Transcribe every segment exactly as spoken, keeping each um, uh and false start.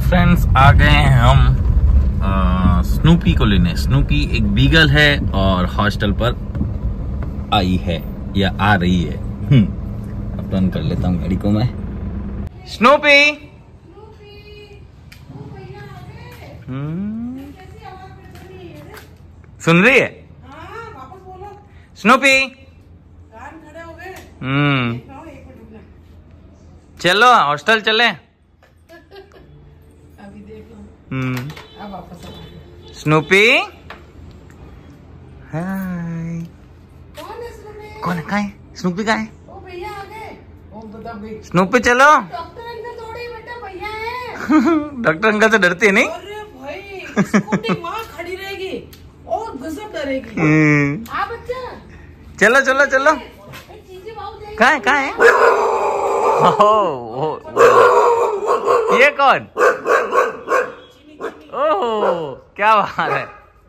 Friends आ गए हैं हम आ, स्नूपी को लेने। स्नूपी एक बीगल है और हॉस्टल पर आई है या आ रही है। अब टर्न कर लेता हूँ गाड़ी को मैं। स्नूपी हम्म सुन रही है? स्नूपी हम्म चलो हॉस्टल चले। अभी देख लो। हम्म अब वापस आ गए। Snoopy hi. कौन है स्नूपी? कौन है? कहाँ है स्नूपी? कहाँ है? ओ भैया आ गए। ओ बता भाई। स्नूपी चलो। डॉक्टर अंकल थोड़ी बेटा भैया है। डॉक्टर अंकल से डरती है नहीं? अरे भाई स्कूटी वहाँ खड़ी रहेगी और गजब डरेगी। हम्म आ बच्चा चलो चलो चलो। चीजें बहुत देगी। कहाँ है? कहाँ है? ओ, ओ, ओ, ये कौन? ओह क्या बात है।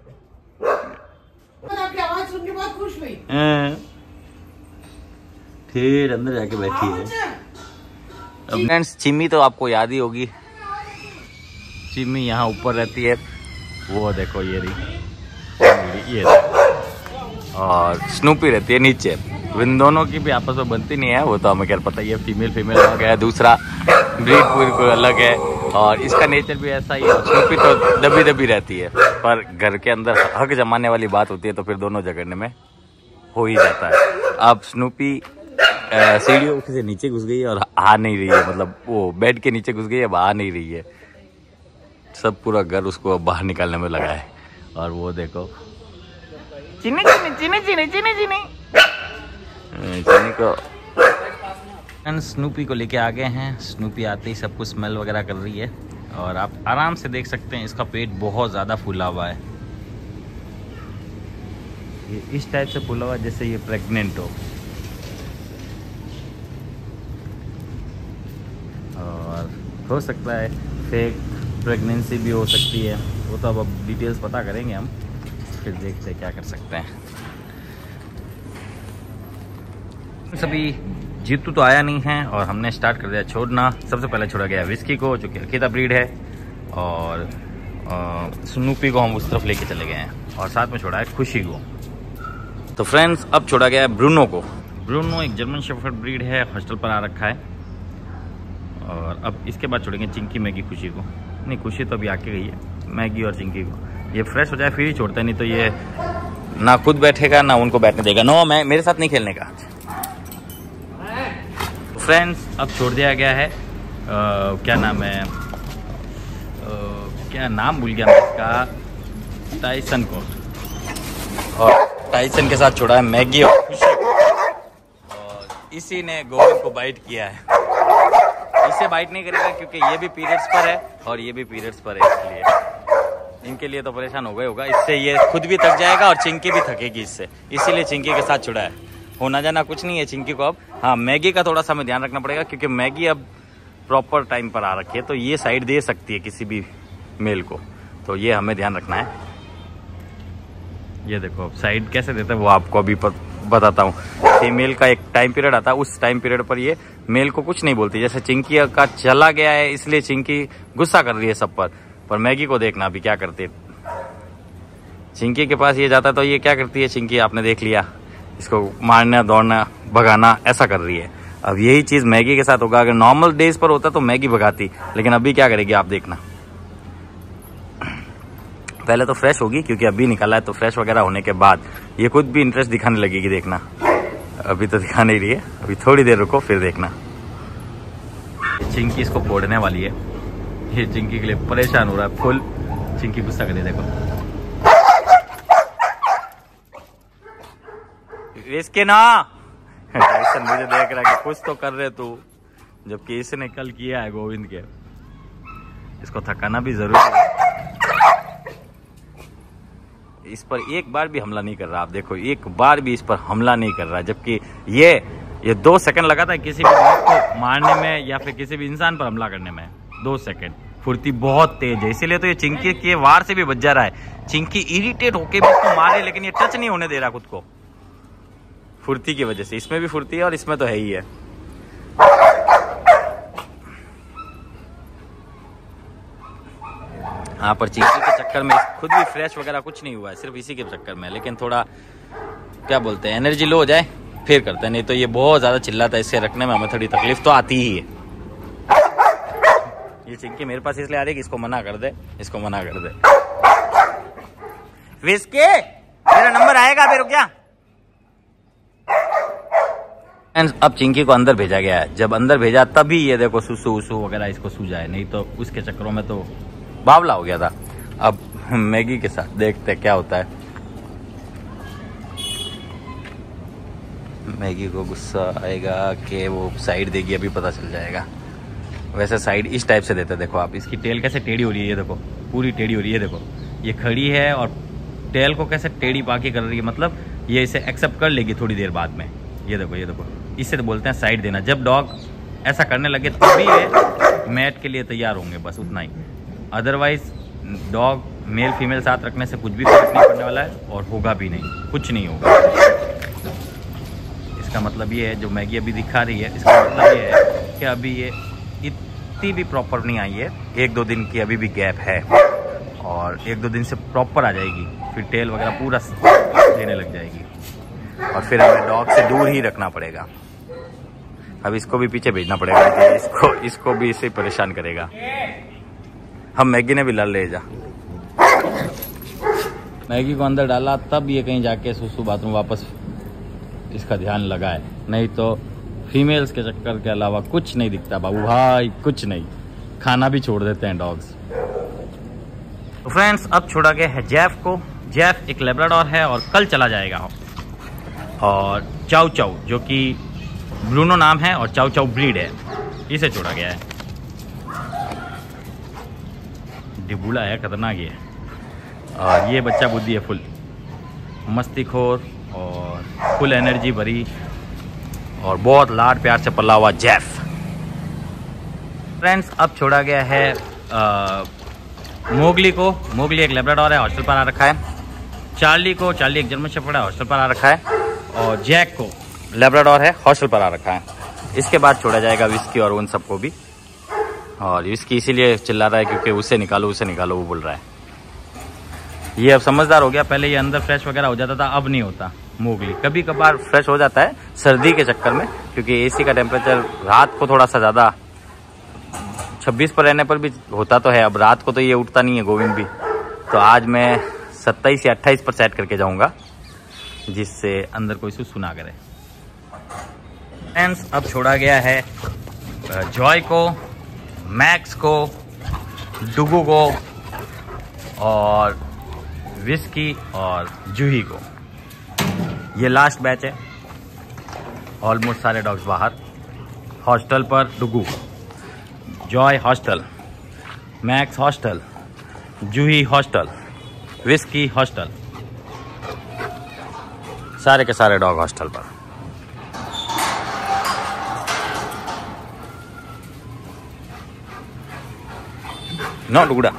आपकी आवाज सुन के बहुत खुश हुई। फिर अंदर जाके बैठी है। अब फ्रेंड्स चिम्मी तो आपको याद ही होगी। चिम्मी यहाँ ऊपर रहती है, वो देखो ये रही, ये रही। और स्नूपी रहती है नीचे। इन दोनों की भी आपस में बनती नहीं है, वो तो हमें क्या पता ही है। फीमेल फीमेल अलग है, दूसरा ब्रीड पूरी कोई अलग है और इसका नेचर भी ऐसा ही है। स्नूपी तो दबी दबी रहती है, पर घर के अंदर हक जमाने वाली बात होती है तो फिर दोनों झगड़ने में हो ही जाता है। अब स्नूपी सीढ़ियों से नीचे घुस गई और आ नहीं रही है, मतलब वो बेड के नीचे घुस गई, अब आ नहीं रही है। सब पूरा घर उसको बाहर निकालने में लगा है। और वो देखो चीनी चीनी चीनी चीनी चीनी चीनी चीनी को स्नूपी को लेके आ गए हैं। स्नूपी आते ही सब कुछ स्मेल वगैरह कर रही है और आप आराम से देख सकते हैं इसका पेट बहुत ज़्यादा फूला हुआ है। ये इस टाइप से फूला हुआ है जैसे ये प्रेग्नेंट हो। और हो सकता है फेक प्रेगनेंसी भी हो सकती है, वो तो अब अब डिटेल्स पता करेंगे हम, फिर देखते हैं क्या कर सकते हैं। सभी जीतू तो आया नहीं है और हमने स्टार्ट कर दिया छोड़ना। सबसे पहले छोड़ा गया विस्की को, जो कि अकीदा ब्रीड है, और स्नूपी को हम उस तरफ लेके चले गए हैं और साथ में छोड़ा है खुशी को। तो फ्रेंड्स अब छोड़ा गया है ब्रूनो को। ब्रूनो एक जर्मन शेफर्ड ब्रीड है, हॉस्टल पर आ रखा है। और अब इसके बाद छोड़ेंगे चिंकी, मैगी, खुशी को। नहीं खुशी तो अभी आके गई है, मैगी और चिंकी को। ये फ्रेश हो जाए फिर ही छोड़ते, नहीं तो ये ना खुद बैठेगा ना उनको बैठने देगा। नो मैं मेरे साथ नहीं खेलने का। फ्रेंड्स अब छोड़ दिया गया है, आ, क्या नाम है, आ, क्या नाम भूल गया मैं इसका, टाइसन को। और टाइसन के साथ छोड़ा है मैगी और खुशी को। और इसी ने गोविंद को बाइट किया है। इसे बाइट नहीं करेगा क्योंकि ये भी पीरियड्स पर है और ये भी पीरियड्स पर है, इसलिए इनके लिए तो परेशान हो गए होगा। इससे ये खुद भी थक जाएगा और चिंकी भी थकेगी इससे, इसीलिए चिंकी के साथ छुड़ा है। होना जाना कुछ नहीं है चिंकी को अब। हाँ मैगी का थोड़ा सा हमें ध्यान रखना पड़ेगा क्योंकि मैगी अब प्रॉपर टाइम पर आ रखी है, तो ये साइड दे सकती है किसी भी मेल को, तो ये हमें ध्यान रखना है। ये देखो अब साइड कैसे देते हैं वो आपको अभी बताता हूँ। फीमेल का एक टाइम पीरियड आता है, उस टाइम पीरियड पर ये मेल को कुछ नहीं बोलती। जैसे चिंकी का चला गया है इसलिए चिंकी गुस्सा कर रही है सब पर, पर मैगी को देखना अभी क्या करती है। चिंकी के पास ये जाता तो ये क्या करती है चिंकी, आपने देख लिया, इसको मारना दौड़ना भगाना ऐसा कर रही है। अब यही चीज मैगी के साथ होगा। अगर नॉर्मल डेज पर होता तो मैगी भगाती, लेकिन अभी क्या करेगी आप देखना। पहले तो फ्रेश होगी क्योंकि अभी निकाला है, तो फ्रेश वगैरह होने के बाद ये खुद भी इंटरेस्ट दिखाने लगेगी, देखना। अभी तो दिखा नहीं रही है, अभी थोड़ी देर रुको फिर देखना। चिंकी इसको फोड़ने वाली है, ये चिंकी के लिए परेशान हो रहा है फुल। चिंकी गुस्सा कर रही है, देखो इसके ना। टाइसन मुझे देख रहा है कि कुछ तो कर रहे तू, जबकि इसने कल किया है गोविंद के। इसको थकाना भी जरूरी है। इस पर एक बार भी हमला नहीं कर रहा, आप देखो एक बार भी इस पर हमला नहीं कर रहा, जबकि ये ये दो सेकंड लगाता है किसी भी डॉग को मारने में या फिर किसी भी इंसान पर हमला करने में। दो सेकंड, फुर्ती बहुत तेज है, इसीलिए तो ये चिंकी के वार से भी बच जा रहा है। चिंकी इरिटेट होके भी इसको मारे, लेकिन ये टच नहीं होने दे रहा खुद को, फुर्ती की वजह से। इसमें भी फुर्ती है और इसमें तो है ही है। यहाँ पर चिंकी के चक्कर में खुद भी फ्रेश वगैरह कुछ नहीं हुआ है, सिर्फ इसी के चक्कर में। लेकिन थोड़ा क्या बोलते हैं, एनर्जी लो हो जाए फिर करते हैं, नहीं तो ये बहुत ज़्यादा चिल्लाता है, इससे रखने में हमें थोड़ी तकलीफ तो आती ही है। ये चिंकी मेरे पास इसलिए आ रही है कि इसको मना कर दे, इसको मना कर दे। विस्की मेरा नंबर आएगा अभी, रुक जा। अब चिंकी को अंदर भेजा गया है, जब अंदर भेजा तभी ये देखो सुसु उसु वगैरह इसको सूझा है, नहीं तो उसके चक्करों में तो बावला हो गया था। अब मैगी के साथ देखते क्या होता है। मैगी को गुस्सा आएगा कि वो साइड देगी, अभी पता चल जाएगा। वैसे साइड इस टाइप से देते, देखो आप इसकी टेल कैसे टेढ़ी हो रही है, ये देखो पूरी टेढ़ी हो रही है, देखो ये खड़ी है और टेल को कैसे टेढ़ी पाकी कर रही है, मतलब ये इसे एक्सेप्ट कर लेगी थोड़ी देर बाद में। ये देखो ये देखो, इससे तो बोलते हैं साइड देना। जब डॉग ऐसा करने लगे तभी ये मैट के लिए तैयार होंगे, बस उतना ही। अदरवाइज डॉग मेल फीमेल साथ रखने से कुछ भी फर्क नहीं पड़ने वाला है और होगा भी नहीं, कुछ नहीं होगा। इसका मतलब ये है, जो मैगी अभी दिखा रही है, इसका मतलब ये है कि अभी ये इतनी भी प्रॉपर नहीं आई है, एक दो दिन की अभी भी गैप है और एक दो दिन से प्रॉपर आ जाएगी, फिर टेल वगैरह पूरा देने लग जाएगी और फिर हमें डॉग से दूर ही रखना पड़ेगा। अब इसको भी पीछे भेजना पड़ेगा कि इसको इसको भी इसे परेशान करेगा। हम मैगी ने भी लाल ले जा, मैगी को अंदर डाला तब ये कहीं जाके सुसु बाथरूम वापस इसका ध्यान लगा है, नहीं तो फीमेल्स के चक्कर के अलावा कुछ नहीं दिखता बाबू भाई, कुछ नहीं। खाना भी छोड़ देते हैं डॉग्स। तो फ्रेंड्स अब छोड़ा गया है जैफ को। जैफ एक लैब्राडोर है और कल चला जाएगा। और चाउ चाउ जो कि ब्रूनो नाम है और चाउ चाउ ब्रीड है, इसे छोड़ा गया है। डिबूला है, खतरनाक ये है। और ये बच्चा बुद्धि है फुल, मस्तीखोर और फुल एनर्जी भरी और बहुत लाड प्यार से पला हुआ जैफ। फ्रेंड्स अब छोड़ा गया है आ, मोगली को। मोगली एक लैब्राडोर है, हॉस्टल पर आ रखा है। चार्ली को, चार्ली एक जर्मन शेफर्ड है, हॉस्टल पर आ रखा है। और जैक को लैब्राडोर है, हॉस्टल पर आ रखा है। इसके बाद छोड़ा जाएगा विस्की और उन सबको भी। और विस्की इसीलिए चिल्ला रहा है क्योंकि उसे निकालो उसे निकालो वो बोल रहा है। ये अब समझदार हो गया, पहले ये अंदर फ्रेश वगैरह हो जाता था, अब नहीं होता। मोगली कभी कभार फ्रेश हो जाता है सर्दी के चक्कर में, क्योंकि एसी का टेम्परेचर रात को थोड़ा सा ज़्यादा छब्बीस पर रहने पर भी होता तो है। अब रात को तो ये उठता नहीं है गोविंद भी, तो आज मैं सत्ताईस या अट्ठाईस पर सेट करके जाऊंगा जिससे अंदर कोई सुसु ना करे। फ्रेंड्स अब छोड़ा गया है जॉय को, मैक्स को, डुगू को और विस्की और जूही को। ये लास्ट बैच है, ऑलमोस्ट सारे डॉग्स बाहर। हॉस्टल पर डुगू, Joy hostel, Max hostel, Juhi hostel, Whisky hostel, सारे के सारे डॉग हॉस्टल पर। नो डुगुड़ा,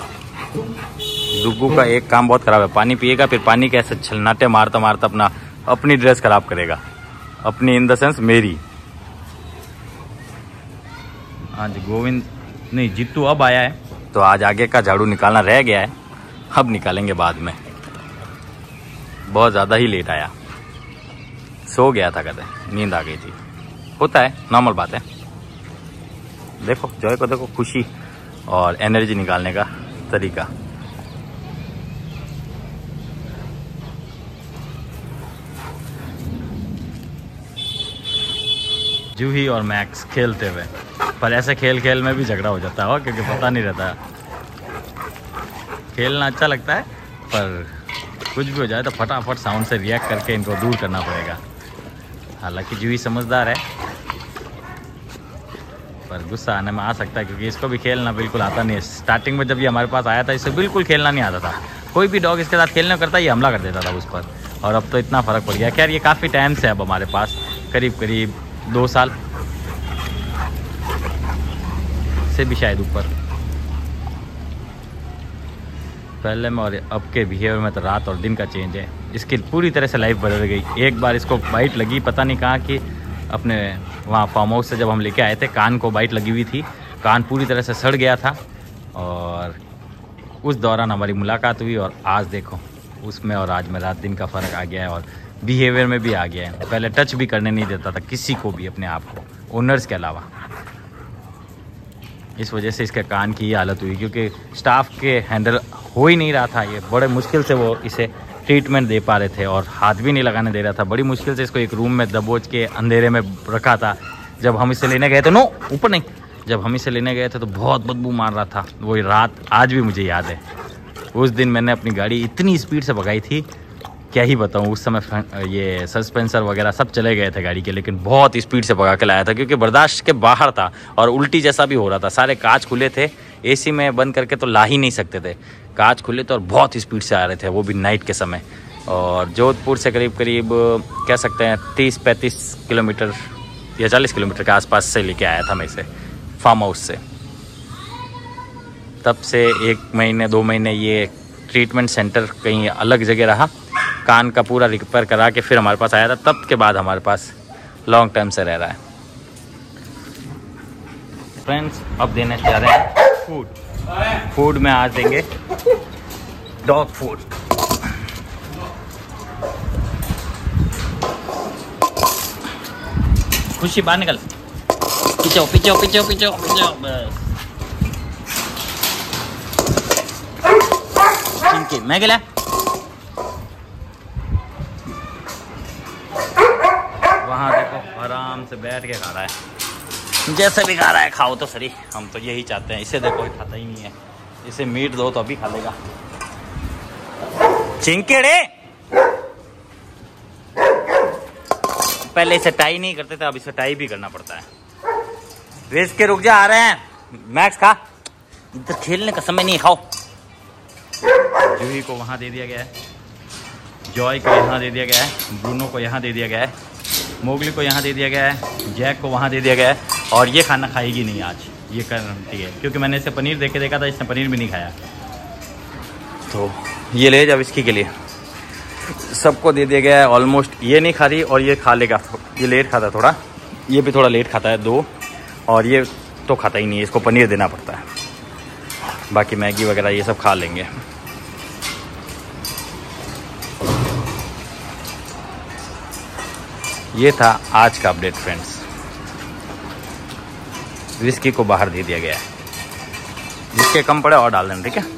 डुगू का एक काम बहुत खराब है, पानी पिएगा फिर पानी के ऐसे छलनाटे मारता मारता अपना अपनी ड्रेस खराब करेगा, अपनी इन द सेंस मेरी। आज गोविंद नहीं जित्तू अब आया है, तो आज आगे का झाड़ू निकालना रह गया है, अब निकालेंगे बाद में। बहुत ज़्यादा ही लेट आया, सो गया था, कहते नींद आ गई थी, होता है, नॉर्मल बात है। देखो जॉय को देखो, खुशी और एनर्जी निकालने का तरीका। जूही और मैक्स खेलते हुए, पर ऐसे खेल खेल में भी झगड़ा हो जाता है क्योंकि पता नहीं रहता। खेलना अच्छा लगता है पर कुछ भी हो जाए तो फटाफट साउंड से रिएक्ट करके इनको दूर करना पड़ेगा। हालांकि जूही समझदार है पर गुस्सा आने में आ सकता है क्योंकि इसको भी खेलना बिल्कुल आता नहीं है। स्टार्टिंग में जब ये हमारे पास आया था इसे बिल्कुल खेलना नहीं आता था, कोई भी डॉग इसके साथ खेलने करता ये हमला कर देता था उस पर, और अब तो इतना फ़र्क पड़ गया। खैर ये काफ़ी टाइम से अब हमारे पास, करीब करीब दो साल से भी शायद ऊपर। पहले में और अब के बिहेवियर में तो रात और दिन का चेंज है। इसकी पूरी तरह से लाइफ बदल गई। एक बार इसको बाइट लगी, पता नहीं कहाँ की, अपने वहाँ फार्म हाउस से जब हम लेके आए थे, कान को बाइट लगी हुई थी, कान पूरी तरह से सड़ गया था और उस दौरान हमारी मुलाकात हुई और आज देखो उसमें और आज में रात दिन का फ़र्क आ गया है और बिहेवियर में भी आ गया है। पहले टच भी करने नहीं देता था किसी को भी, अपने आप को, ओनर्स के अलावा। इस वजह से इसके कान की ये हालत हुई, क्योंकि स्टाफ के हैंडल हो ही नहीं रहा था। ये बड़े मुश्किल से वो इसे ट्रीटमेंट दे पा रहे थे और हाथ भी नहीं लगाने दे रहा था। बड़ी मुश्किल से इसको एक रूम में दबोच के अंधेरे में रखा था। जब हम इसे लेने गए तो नो ऊपर नहीं जब हम इसे लेने गए थे तो बहुत बदबू मार रहा था। वो रात आज भी मुझे याद है। उस दिन मैंने अपनी गाड़ी इतनी स्पीड से भगाई थी, क्या ही बताऊं। उस समय ये सस्पेंसर वगैरह सब चले गए थे गाड़ी के, लेकिन बहुत स्पीड से भगा के लाया था क्योंकि बर्दाश्त के बाहर था और उल्टी जैसा भी हो रहा था। सारे कांच खुले थे, एसी में बंद करके तो ला ही नहीं सकते थे। कांच खुले थे और बहुत स्पीड से आ रहे थे, वो भी नाइट के समय। और जोधपुर से करीब करीब कह सकते हैं तीस पैंतीस किलोमीटर या चालीस किलोमीटर के आसपास से लेके आया था मैं इसे फार्म हाउस से। तब से एक महीने दो महीने ये ट्रीटमेंट सेंटर कहीं अलग जगह रहा, कान का पूरा रिपेयर करा के फिर हमारे पास आया था। तब के बाद हमारे पास लॉन्ग टाइम से रह रहा है। फ्रेंड्स, अब देने जा रहे हैं फूड। फूड में आज देंगे डॉग फूड। खुशी बाहर निकल, पीछे पीछे पीछे पीछे पीछे बस। चिंकी मैं गिला वहाँ देखो आराम से बैठ के खा रहा है। जैसे भी खा रहा है खाओ तो सही, हम तो यही चाहते हैं। इसे देखो खाता ही नहीं है, इसे मीट दो तो अभी खा लेगा। चिंकेड़े पहले इसे टाई नहीं करते थे, अब इसे टाई भी करना पड़ता है। रेस के रुक जा, आ रहे हैं। मैक्स खा, इधर खेलने का समय नहीं, खाओ। जूही को वहाँ दे दिया गया है, जॉय को यहाँ दे दिया गया है, ब्रूनो को यहाँ दे दिया गया है, मोगली को यहाँ दे दिया गया है, जैक को वहाँ दे दिया गया है। और ये खाना खाएगी नहीं आज, ये गारंटी है, क्योंकि मैंने इसे पनीर दे के देखा था, इसने पनीर भी नहीं खाया। तो ये ले जब इसकी के लिए सबको दे दिया गया है ऑलमोस्ट। ये नहीं खा रही और ये खा लेगा, ये लेट खाता है थोड़ा, ये भी थोड़ा लेट खाता है दो, और ये तो खाता ही नहीं है, इसको पनीर देना पड़ता है। बाकी मैगी वगैरह ये सब खा लेंगे। ये था आज का अपडेट फ्रेंड्स। विस्की को बाहर दे दिया गया है, जिसके कम पड़े और डाल देना, ठीक है।